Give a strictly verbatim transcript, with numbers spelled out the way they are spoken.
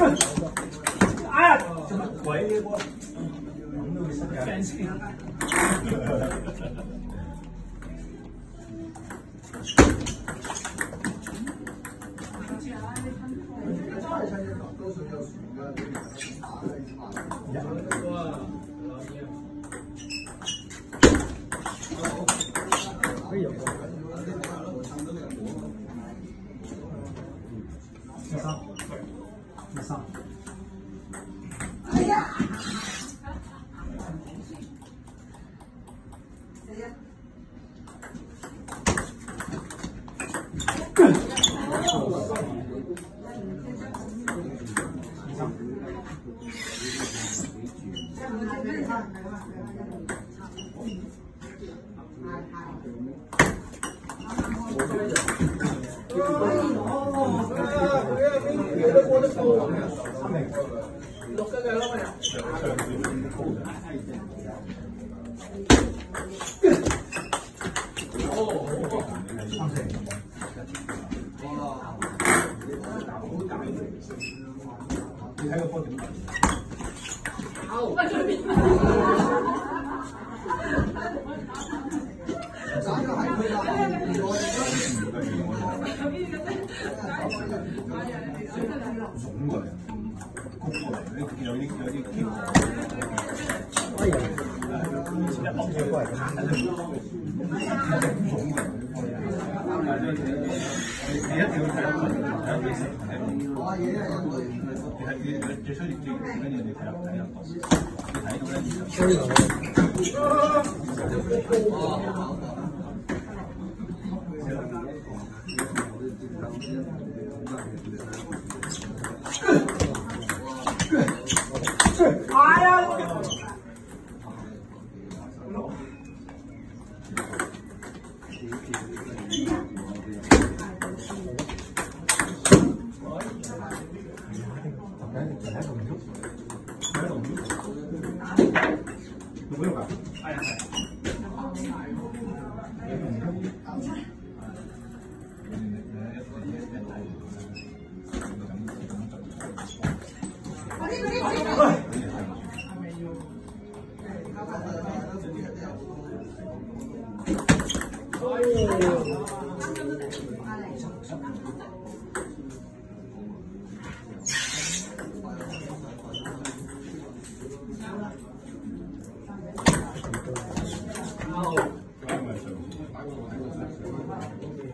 哎呀，怎么鬼的我？感情。可以有。第三，第三。哎呀！谁呀？六個嘅咯，我你睇個波點？好，乜最邊？打個係佢啦，總過嚟，谷過嚟，有啲有啲 Q。哎呀，以前一落車過嚟咁，總過嚟。你一定要睇到佢，睇到幾時睇到。我嘢係因為你睇你最需要最緊要你睇到睇到，你睇到咧。所以哎呀！有没有吧？哎呀，哦。